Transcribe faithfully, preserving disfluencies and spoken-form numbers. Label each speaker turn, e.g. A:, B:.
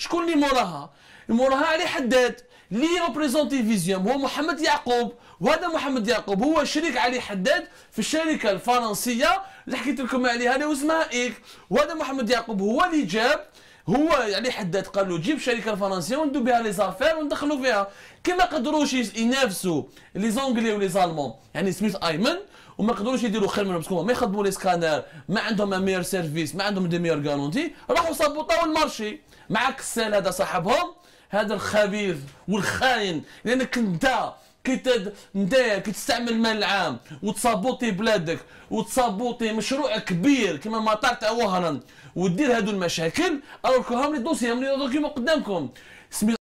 A: شكون اللي موراها؟ موراها علي حداد اللي ريبريزونتي فيزيوم هو محمد يعقوب، وهذا محمد يعقوب هو شريك علي حداد في الشركه الفرنسيه اللي حكيت لكم عليها اللي اسمها ايك، وهذا محمد يعقوب هو اللي جاب هو علي حداد قال له جيب الشركه الفرنسيه وندو بها لي زافير وندخلوا فيها، كما قدروش ينافسوا لي زونغلي ولي زالمون يعني سميث ايمن وما قدروش يديروا خير منهم باسكو ما يخدموا لي سكانر، ما عندهم ان ميور سيرفيس، ما عندهم دي ميور غارونتي، راحوا صابوطاو المارشي مع كسال هذا صاحبهم هذا الخبيث والخاين، لانك انت كي انت كي تستعمل المال العام وتصابوطي بلادك وتصابوطي مشروع كبير كما مطار تاع وهران ودير هذو المشاكل، الوغ هاهم لي دوسي هاهم لي دوكيمون قدامكم.